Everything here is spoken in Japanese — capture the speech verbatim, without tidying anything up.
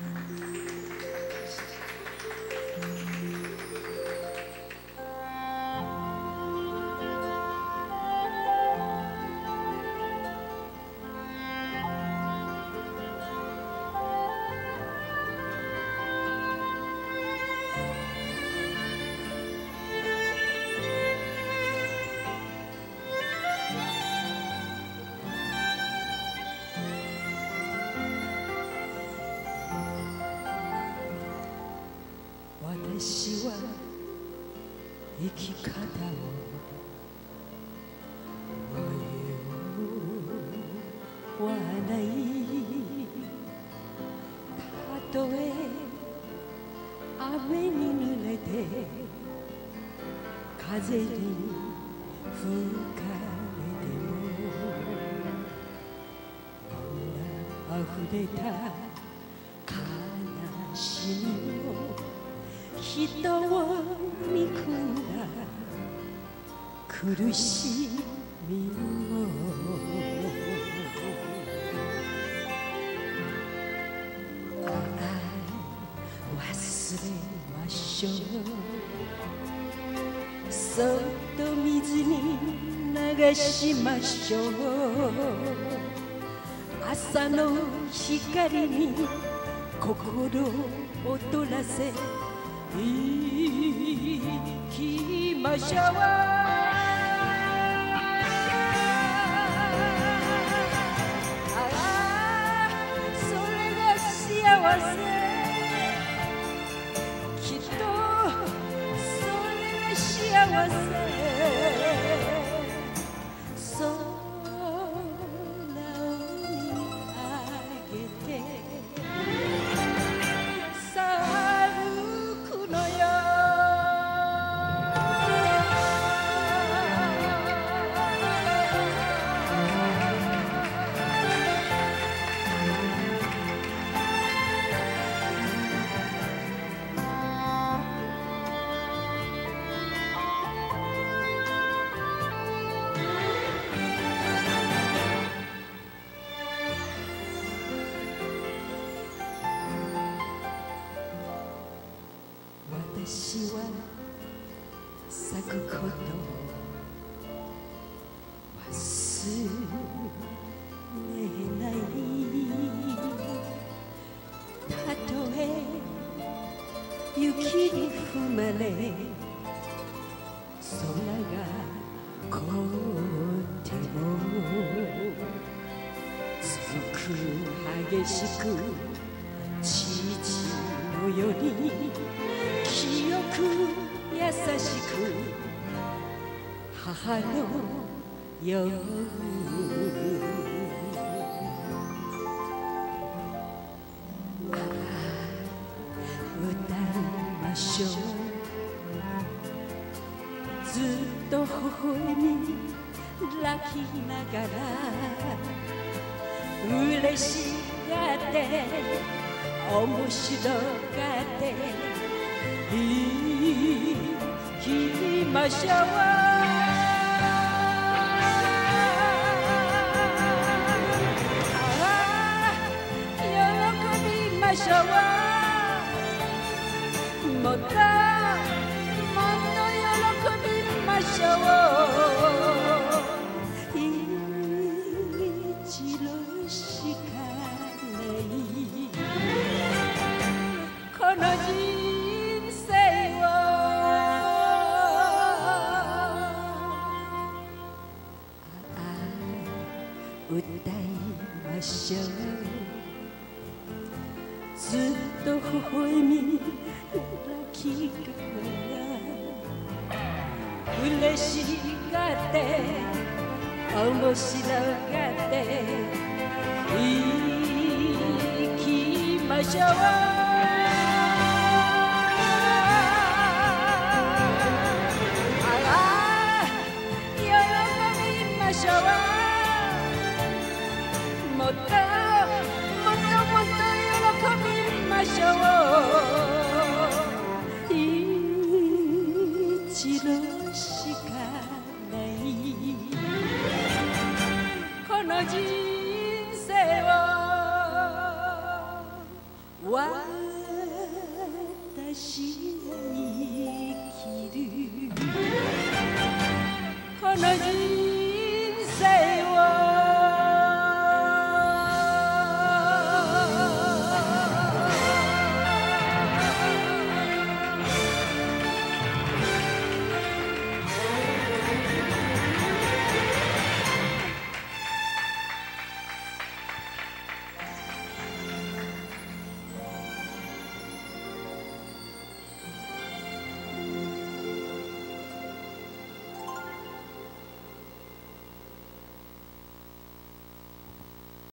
私は生き方を迷わない。たとえ雨に濡れて風に吹かれても、涙あふれた悲しみを人を憎んだ苦しみもああ忘れましょう。そっと水に流しましょう。朝の光に心を躍らせ生きましょう。ああそれが幸せ。きっとそれが幸せ。空を見上げて私は咲くこと忘れない。たとえ雪に踏まれ空が凍っても、続く激しく父のように清く優しく母のように。ああ歌いましょう。ずっと微笑み泣きながら嬉しがって面白がって生きましょう。喜びましょう。もっともっと喜びましょう。一度しかないこの人生を歌いましょう。ずっと微笑み泣きながら嬉しがって面白がって生きましょう。もっともっともっと喜びましょう。一度しかないこの人生をの時